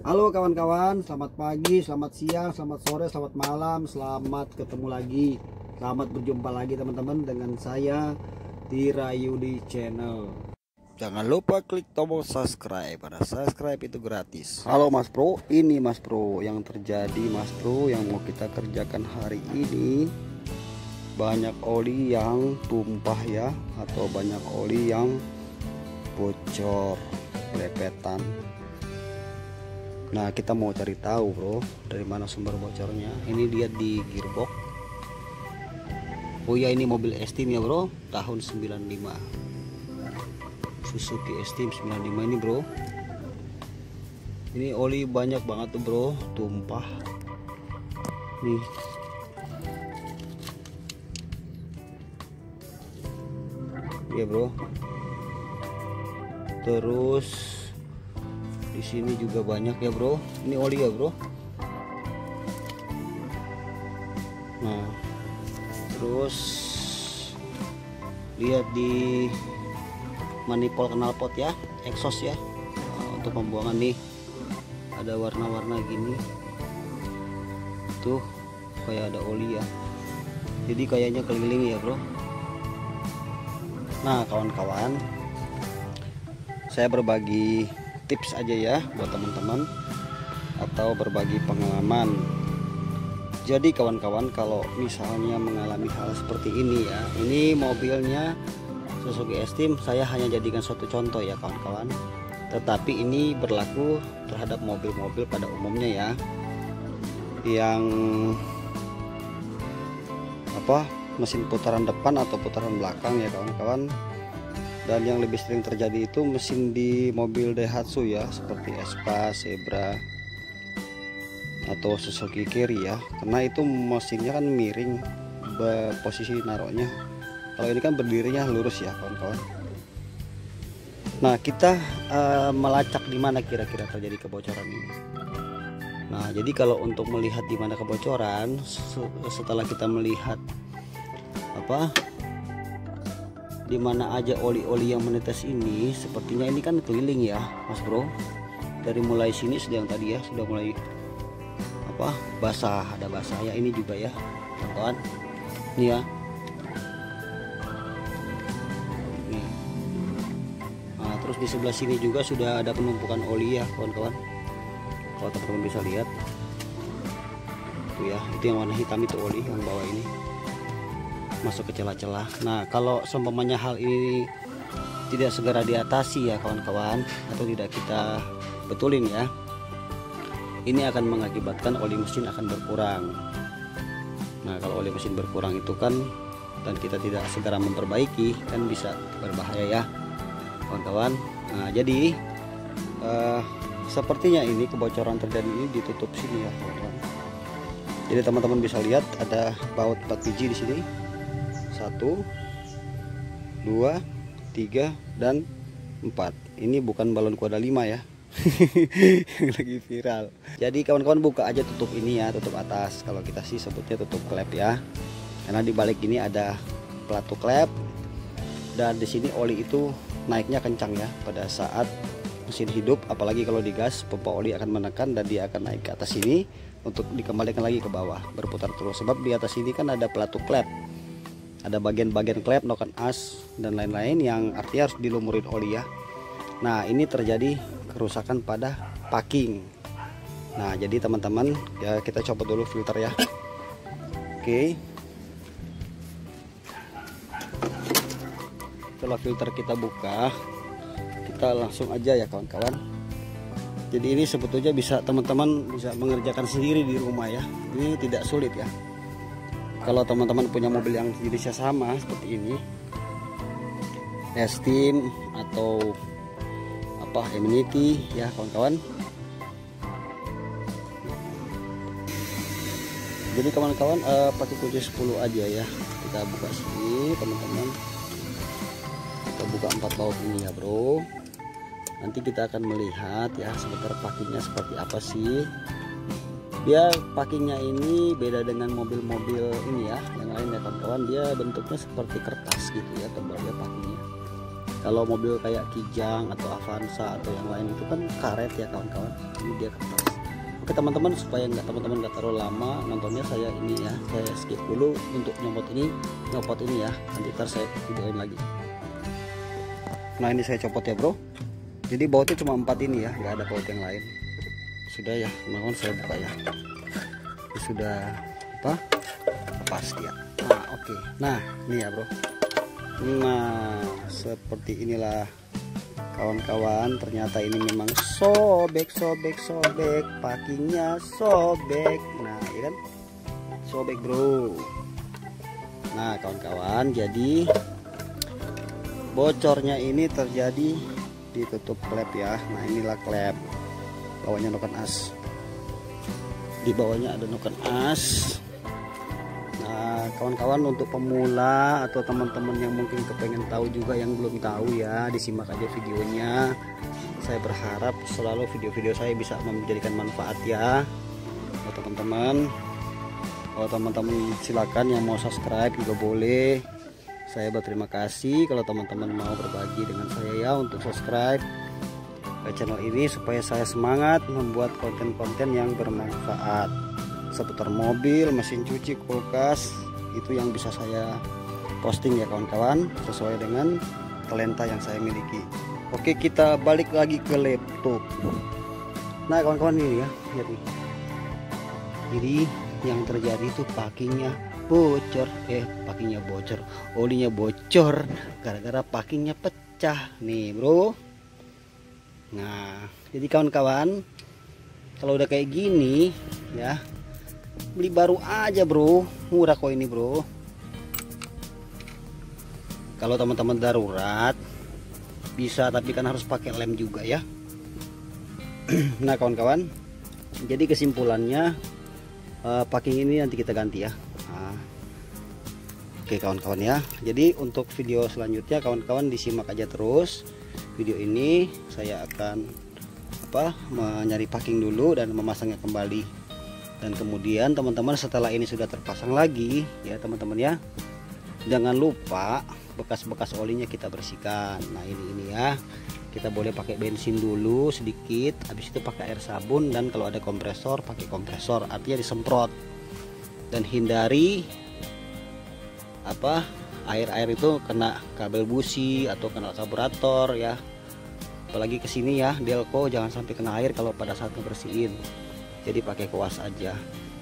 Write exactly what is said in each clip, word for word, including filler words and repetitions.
Halo kawan-kawan, selamat pagi, selamat siang, selamat sore, selamat malam, selamat ketemu lagi, selamat berjumpa lagi teman-teman dengan saya di Rayudi Channel. Jangan lupa klik tombol subscribe, karena subscribe itu gratis. Halo Mas Bro, ini Mas Bro yang terjadi Mas Bro yang mau kita kerjakan hari ini. Banyak oli yang tumpah ya, atau banyak oli yang bocor, lepetan. Nah, kita mau cari tahu bro, dari mana sumber bocornya. Ini dia di gearbox. Oh ya, ini mobil Esteem ya bro, tahun sembilan lima, Suzuki Esteem sembilan lima ini bro. Ini oli banyak banget tuh bro, tumpah nih. Ya bro. Terus di sini juga banyak ya bro, ini oli ya bro. Nah, terus lihat di manifold knalpot ya, exhaust ya. Nah, untuk pembuangan nih ada warna-warna gini tuh, kayak ada oli ya, jadi kayaknya keliling ya bro. Nah kawan-kawan, saya berbagi tips aja ya buat teman-teman, atau berbagi pengalaman. Jadi kawan-kawan, kalau misalnya mengalami hal seperti ini ya, ini mobilnya Suzuki Esteem, saya hanya jadikan suatu contoh ya kawan-kawan, tetapi ini berlaku terhadap mobil-mobil pada umumnya ya, yang apa mesin putaran depan atau putaran belakang ya kawan-kawan. Dan yang lebih sering terjadi itu mesin di mobil Daihatsu ya, seperti Espa, Zebra, atau Suzuki Carry ya, karena itu mesinnya kan miring posisi naruhnya. Kalau ini kan berdirinya lurus ya kawan-kawan. Nah, kita uh, melacak di mana kira-kira terjadi kebocoran ini. Nah, jadi kalau untuk melihat di mana kebocoran, setelah kita melihat apa di mana aja oli-oli yang menetes ini, sepertinya ini kan keliling ya Mas Bro. Dari mulai sini sudah, yang tadi ya sudah mulai apa basah, ada basah ya, ini juga ya kawan-kawan. Ini ya. Nih. Nah, terus di sebelah sini juga sudah ada penumpukan oli ya kawan-kawan. Kalau teman-teman bisa lihat. Tuh ya, itu yang warna hitam itu oli yang bawah ini, masuk ke celah-celah. Nah, kalau seumpamanya hal ini tidak segera diatasi ya kawan-kawan, atau tidak kita betulin ya, ini akan mengakibatkan oli mesin akan berkurang. Nah, kalau oli mesin berkurang itu kan, dan kita tidak segera memperbaiki, kan bisa berbahaya ya kawan-kawan. Nah, jadi eh, sepertinya ini kebocoran terjadi ini ditutup sini ya kawan-kawan. Jadi teman-teman bisa lihat ada baut empat biji di sini. Satu, dua, tiga, dan empat. Ini bukan balon kuada lima ya. Yang lagi viral. Jadi kawan-kawan buka aja tutup ini ya, tutup atas. Kalau kita sih sebutnya tutup klep ya. Karena di balik ini ada pelatu klep. Dan di sini oli itu naiknya kencang ya pada saat mesin hidup, apalagi kalau digas, pompa oli akan menekan dan dia akan naik ke atas sini untuk dikembalikan lagi ke bawah, berputar terus. Sebab di atas ini kan ada pelatu klep, ada bagian-bagian klep, noken as, dan lain-lain yang artinya harus dilumurin oli ya. Nah, ini terjadi kerusakan pada packing. Nah, jadi teman-teman ya, kita copot dulu filter ya. Oke. Setelah filter kita buka, kita langsung aja ya kawan-kawan. Jadi ini sebetulnya bisa teman-teman bisa mengerjakan sendiri di rumah ya. Ini tidak sulit ya. Kalau teman-teman punya mobil yang jenisnya sama seperti ini, Esteem atau apa Eminity ya kawan-kawan. Jadi kawan-kawan uh, pakai kunci sepuluh aja ya. Kita buka sini teman-teman. Kita buka empat baut ini ya bro. Nanti kita akan melihat ya sebentar packingnya seperti apa sih. Dia packingnya ini beda dengan mobil-mobil ini ya yang lain ya kawan-kawan. Dia bentuknya seperti kertas gitu ya, tebalnya packingnya. Kalau mobil kayak Kijang atau Avanza atau yang lain itu kan karet ya kawan-kawan, ini dia kertas. Oke teman-teman, supaya nggak teman-teman nggak terlalu lama nontonnya, saya ini ya saya skip dulu untuk nyopot ini nyopot ini ya, nanti ntar saya videoin lagi. Nah ini saya copot ya bro, jadi bautnya cuma empat ini ya, nggak ada baut yang lain. Sudah ya teman-teman, saya buka ya, ini sudah apa lepas dia. Nah oke okay. Nah ini ya bro, nah seperti inilah kawan-kawan, ternyata ini memang sobek sobek sobek, packingnya sobek. Nah ya kan sobek bro. Nah kawan-kawan, jadi bocornya ini terjadi di tutup klep ya. Nah inilah klep, bawahnya noken as, di bawahnya ada noken as. Nah kawan-kawan, untuk pemula atau teman-teman yang mungkin kepengen tahu juga yang belum tahu ya, disimak aja videonya. Saya berharap selalu video-video saya bisa menjadikan manfaat ya buat teman-teman. Kalau teman-teman silakan yang mau subscribe juga boleh, saya berterima kasih kalau teman-teman mau berbagi dengan saya ya untuk subscribe ke channel ini, supaya saya semangat membuat konten-konten yang bermanfaat seputar mobil, mesin cuci, kulkas, itu yang bisa saya posting ya kawan-kawan, sesuai dengan talenta yang saya miliki. Oke, kita balik lagi ke laptop. Nah kawan-kawan, ini ya, lihat nih, jadi yang terjadi itu packingnya bocor, eh packingnya bocor, olinya bocor gara-gara packingnya pecah nih bro. Nah jadi kawan-kawan, kalau udah kayak gini ya, beli baru aja bro, murah kok ini bro. Kalau teman-teman darurat bisa, tapi kan harus pakai lem juga ya. Nah kawan-kawan, jadi kesimpulannya uh, packing ini nanti kita ganti ya. Nah, oke kawan-kawan ya, jadi untuk video selanjutnya kawan-kawan disimak aja terus video ini. Saya akan apa mencari packing dulu dan memasangnya kembali, dan kemudian teman-teman setelah ini sudah terpasang lagi ya teman-teman ya, jangan lupa bekas-bekas olinya kita bersihkan. Nah ini ini ya, kita boleh pakai bensin dulu sedikit, habis itu pakai air sabun, dan kalau ada kompresor pakai kompresor, artinya disemprot, dan hindari apa air-air itu kena kabel busi atau kena karburator ya, apalagi kesini ya delco, jangan sampai kena air kalau pada saat ngebersihin, jadi pakai kuas aja.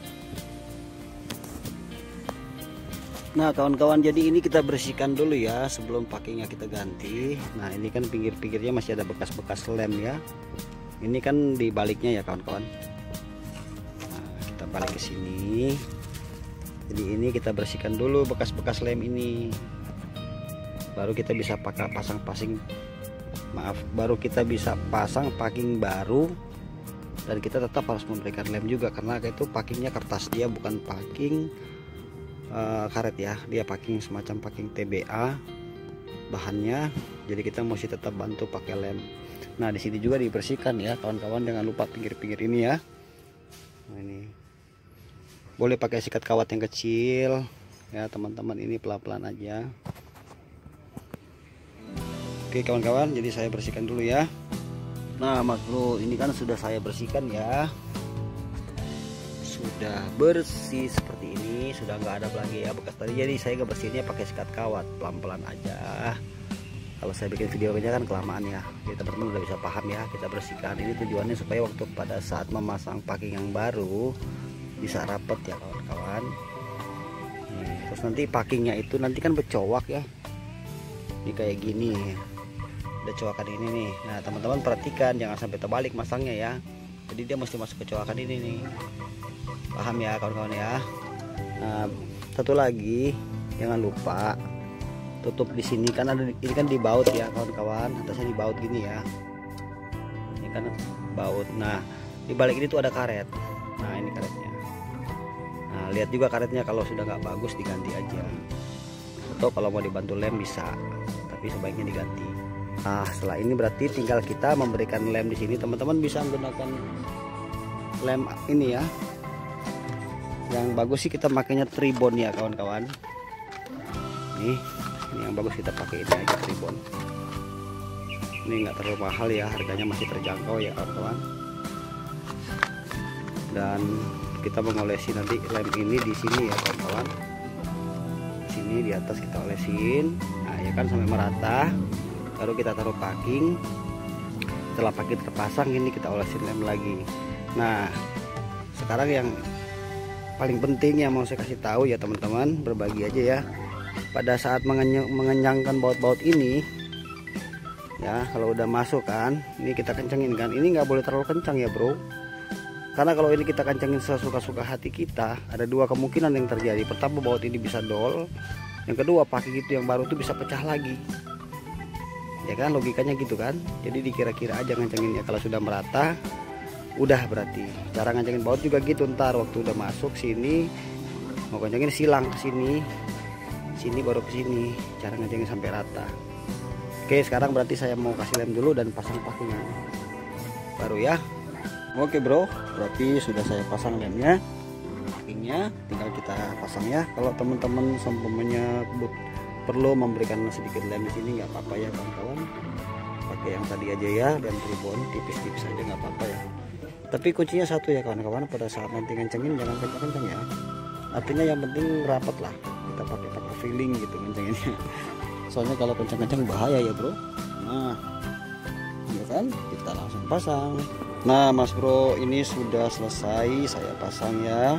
Nah kawan-kawan, jadi ini kita bersihkan dulu ya sebelum packingnya kita ganti. Nah ini kan pinggir-pinggirnya masih ada bekas-bekas lem ya, ini kan di baliknya ya kawan-kawan. Nah, kita balik ke sini, jadi ini kita bersihkan dulu bekas-bekas lem ini, baru kita bisa pakai pasang-pasang maaf baru kita bisa pasang packing baru. Dan kita tetap harus memberikan lem juga, karena itu packingnya kertas, dia bukan packing uh, karet ya, dia packing semacam packing T B A bahannya, jadi kita mesti tetap bantu pakai lem. Nah di sini juga dibersihkan ya kawan-kawan, jangan lupa pinggir-pinggir ini ya. Nah, ini boleh pakai sikat kawat yang kecil ya teman-teman, ini pelan-pelan aja. Oke kawan-kawan, jadi saya bersihkan dulu ya. Nah mas bro, ini kan sudah saya bersihkan ya, sudah bersih seperti ini, sudah nggak ada lagi ya bekas tadi. Jadi saya ngebersihinnya pakai sikat kawat, pelan-pelan aja. Kalau saya bikin videonya kan kelamaan ya, jadi teman-teman udah bisa paham ya. Kita bersihkan ini tujuannya supaya waktu pada saat memasang packing yang baru bisa rapet ya kawan-kawan. Terus nanti packingnya itu nanti kan bercowak ya, ini kayak gini, ada cowakan ini nih. Nah teman-teman perhatikan, jangan sampai terbalik masangnya ya, jadi dia mesti masuk ke cowakan ini nih, paham ya kawan-kawan ya. Nah satu lagi, jangan lupa tutup di sini kan ada, ini kan dibaut ya kawan-kawan, atasnya dibaut gini ya, ini kan baut. Nah di balik ini tuh ada karet, nah ini karetnya. Nah lihat juga karetnya, kalau sudah nggak bagus diganti aja, atau kalau mau dibantu lem bisa, tapi sebaiknya diganti. Nah setelah ini berarti tinggal kita memberikan lem di sini. Teman-teman bisa menggunakan lem ini ya, yang bagus sih kita makainya tribon ya kawan-kawan. Nih ini yang bagus, kita pakai ini aja tribon. Ini nggak terlalu mahal ya, harganya masih terjangkau ya kawan-kawan. Dan kita mengolesi nanti lem ini di sini ya kawan-kawan. Sini di atas kita olesin, nah ya kan sampai merata. Baru kita taruh packing. Setelah packing terpasang, ini kita olesin lem lagi. Nah sekarang yang paling penting yang mau saya kasih tahu ya teman-teman, berbagi aja ya. Pada saat mengenyangkan baut-baut ini ya, kalau udah masuk kan, ini kita kencengin kan, ini nggak boleh terlalu kencang ya bro, karena kalau ini kita kencengin sesuka-suka hati kita, ada dua kemungkinan yang terjadi. Pertama, baut ini bisa dol, yang kedua packing itu yang baru tuh bisa pecah lagi ya kan, logikanya gitu kan. Jadi dikira-kira aja ngencenginnya. Kalau sudah merata udah, berarti cara ngencengin baut juga gitu. Ntar waktu udah masuk sini mau kencengin, silang ke sini, sini baru ke sini, cara ngencengin sampai rata. Oke, sekarang berarti saya mau kasih lem dulu dan pasang packingnya baru ya. Oke bro, berarti sudah saya pasang lemnya, packingnya tinggal kita pasang ya. Kalau teman-teman seumpamanya perlu memberikan sedikit lem di sini nggak apa-apa ya kawan-kawan, pakai yang tadi aja ya, lem tribon tipis-tipis aja nggak apa-apa ya. Tapi kuncinya satu ya kawan-kawan, pada saat nanti ngencengin jangan kencang-kencang ya, artinya yang penting rapat lah, kita pakai pakai feeling gitu ngencenginnya. Soalnya kalau kencang-kencang bahaya ya bro. Nah ya kan, kita langsung pasang. Nah mas bro, ini sudah selesai saya pasang ya.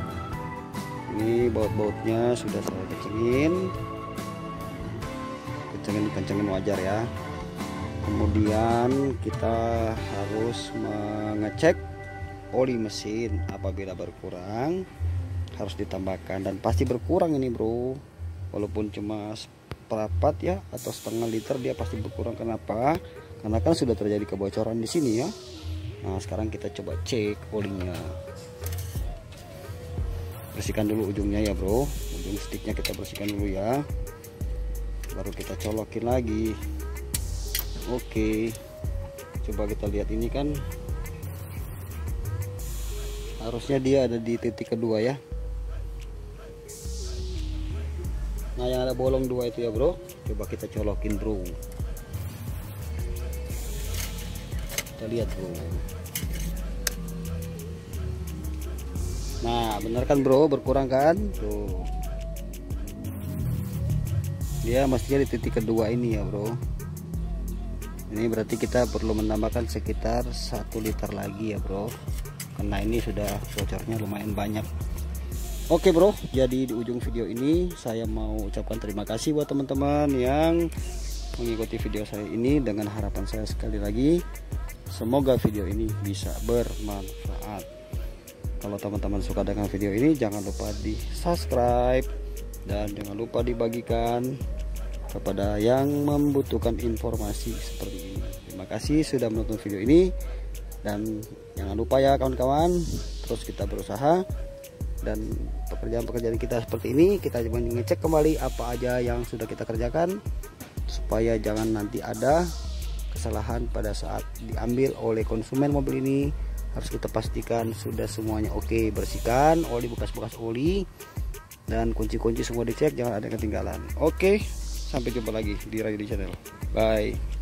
Ini baut-bautnya sudah saya kencengin, kencengin kencengin wajar ya. Kemudian kita harus mengecek oli mesin, apabila berkurang harus ditambahkan, dan pasti berkurang ini bro, walaupun cuma perapat ya atau setengah liter dia pasti berkurang. Kenapa? Karena kan sudah terjadi kebocoran di sini ya. Nah sekarang kita coba cek olinya. Bersihkan dulu ujungnya ya bro, ujung sticknya kita bersihkan dulu ya, baru kita colokin lagi. Oke, coba kita lihat, ini kan harusnya dia ada di titik kedua ya. Nah yang ada bolong dua itu ya bro, coba kita colokin bro, kita lihat bro. Nah bener kan bro, berkurang kan tuh, dia mestinya di titik kedua ini ya bro. Ini berarti kita perlu menambahkan sekitar satu liter lagi ya bro, karena ini sudah bocornya lumayan banyak. Oke bro, jadi di ujung video ini saya mau ucapkan terima kasih buat teman-teman yang mengikuti video saya ini, dengan harapan saya sekali lagi semoga video ini bisa bermanfaat. Kalau teman-teman suka dengan video ini, jangan lupa di subscribe dan jangan lupa dibagikan kepada yang membutuhkan informasi seperti ini. Terima kasih sudah menonton video ini, dan jangan lupa ya kawan-kawan, terus kita berusaha, dan pekerjaan-pekerjaan kita seperti ini kita coba ngecek kembali apa aja yang sudah kita kerjakan, supaya jangan nanti ada kesalahan pada saat diambil oleh konsumen mobil ini. Harus kita pastikan sudah semuanya oke, bersihkan oli, bekas-bekas oli, dan kunci-kunci semua dicek, jangan ada yang ketinggalan. Oke, sampai jumpa lagi di Rayudi Channel. Bye.